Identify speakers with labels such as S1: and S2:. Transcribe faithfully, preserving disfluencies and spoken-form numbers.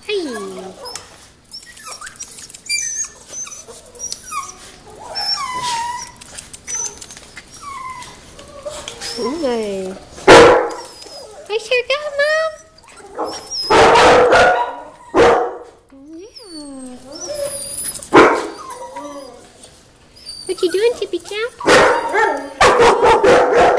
S1: Hey. Đúng rồi. Hey, sure go, Mom. Yeah. What you doing, Tippy Cap?